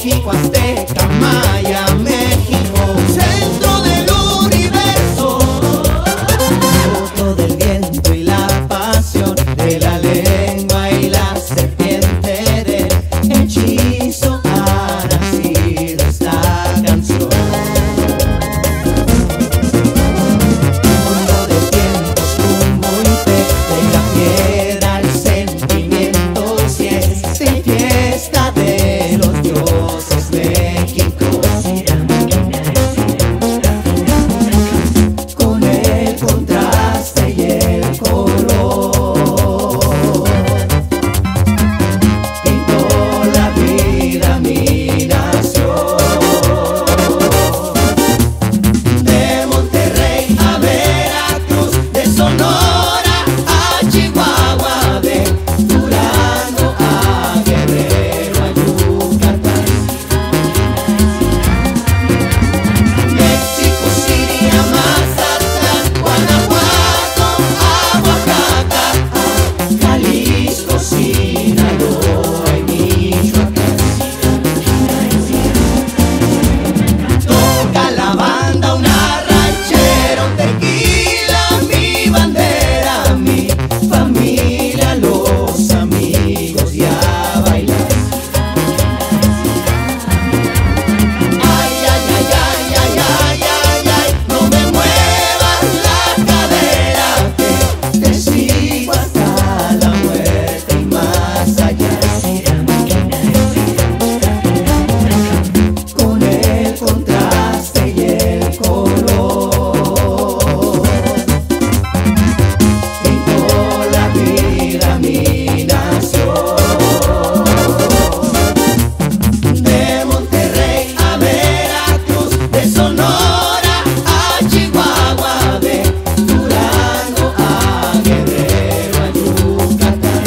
México azteca, maya, México, centro del universo, fruto del viento y la pasión, de la lengua y la serpiente, del hechizo ha nacido esta canción. Mundo de tiempos, rumbo y fe, de la piedra al sentimiento, si es de fiesta de los dioses, México. Con el contraste y el color, pintó la vida mi nación. De Monterrey a Veracruz, de Sonora a Chihuahua, de Durango a Guerrero, a Yucatán, México City a Mazatlán, Guanajuato a Oaxaca, a Jalisco, Sinaloa y Michoacán. Toca la banda, una ranchera, un tequila, mi bandera, mi familia, los amigos y a bailar. Ay, ay, ay, ay, ay, ay, ay, ay, no me muevas la cadera, que te sigo hasta la muerte y más allá. Con el contraste y el color, pintó la vida mi nación. De Monterrey a Veracruz, de Sonora a Chihuahua, de Durango a Guerrero, a Yucatán,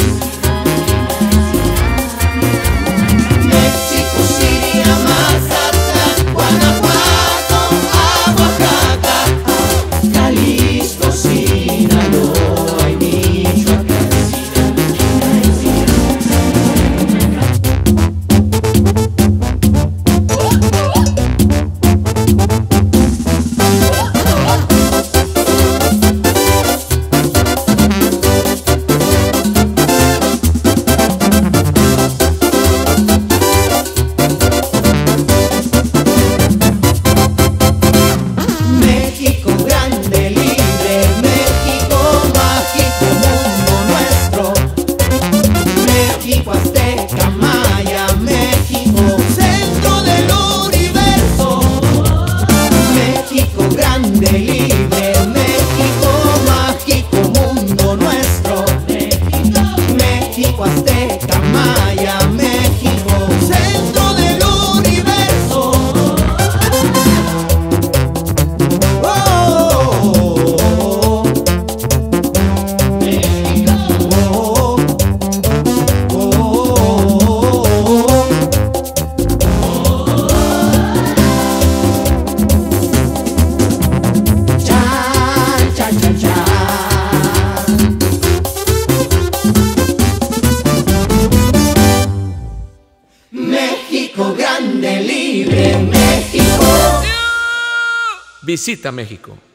México City a Mazatlán, Guanajuato a Oaxaca, a Jalisco, Sinaloa y Michoacán. México grande, libre, México mágico, mundo nuestro, México azteca, maya, México, centro del universo, México grande, libre, México mágico, mundo nuestro, México azteca, maya, México, centro del universo. México grande, libre, México. Visita México.